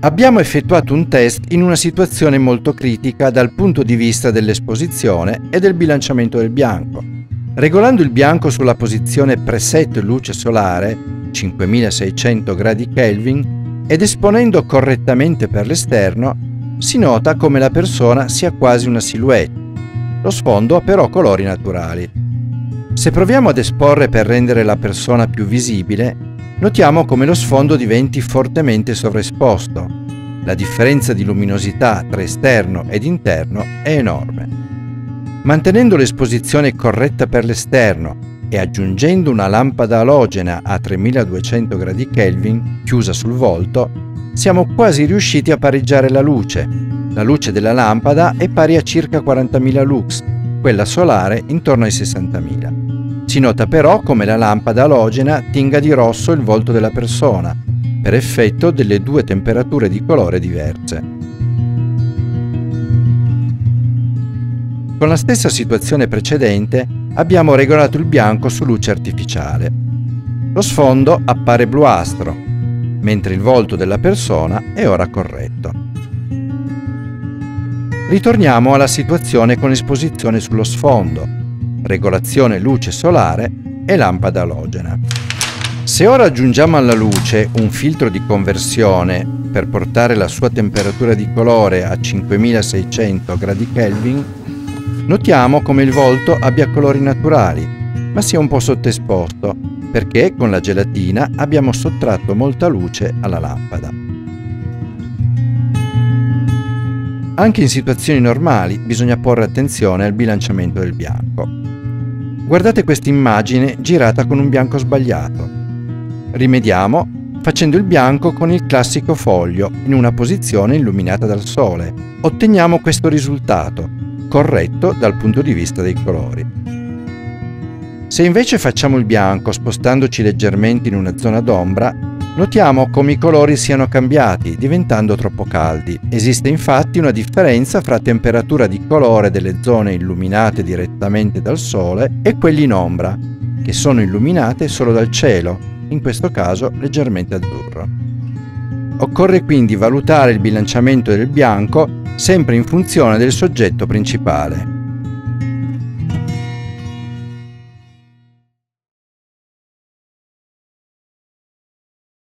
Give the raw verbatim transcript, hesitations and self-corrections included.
Abbiamo effettuato un test in una situazione molto critica dal punto di vista dell'esposizione e del bilanciamento del bianco. Regolando il bianco sulla posizione preset luce solare, cinquemilaseicento gradi Kelvin, ed esponendo correttamente per l'esterno, si nota come la persona sia quasi una silhouette. Lo sfondo ha però colori naturali. Se proviamo ad esporre per rendere la persona più visibile, notiamo come lo sfondo diventi fortemente sovraesposto. La differenza di luminosità tra esterno ed interno è enorme. Mantenendo l'esposizione corretta per l'esterno e aggiungendo una lampada alogena a tremiladuecento gradi Kelvin chiusa sul volto, siamo quasi riusciti a pareggiare la luce. La luce della lampada è pari a circa quarantamila lux, quella solare intorno ai sessantamila. Si nota però come la lampada alogena tinga di rosso il volto della persona, per effetto delle due temperature di colore diverse. Con la stessa situazione precedente abbiamo regolato il bianco su luce artificiale. Lo sfondo appare bluastro, mentre il volto della persona è ora corretto. Ritorniamo alla situazione con esposizione sullo sfondo, regolazione luce solare e lampada alogena. Se ora aggiungiamo alla luce un filtro di conversione per portare la sua temperatura di colore a cinquemilaseicento gradi Kelvin, notiamo come il volto abbia colori naturali, ma sia un po' sottoesposto, perché con la gelatina abbiamo sottratto molta luce alla lampada. Anche in situazioni normali bisogna porre attenzione al bilanciamento del bianco. Guardate questa immagine girata con un bianco sbagliato. Rimediamo facendo il bianco con il classico foglio in una posizione illuminata dal sole. Otteniamo questo risultato, corretto dal punto di vista dei colori. Se invece facciamo il bianco spostandoci leggermente in una zona d'ombra, notiamo come i colori siano cambiati, diventando troppo caldi. Esiste infatti una differenza fra temperatura di colore delle zone illuminate direttamente dal sole e quelle in ombra, che sono illuminate solo dal cielo, in questo caso leggermente azzurro. Occorre quindi valutare il bilanciamento del bianco sempre in funzione del soggetto principale.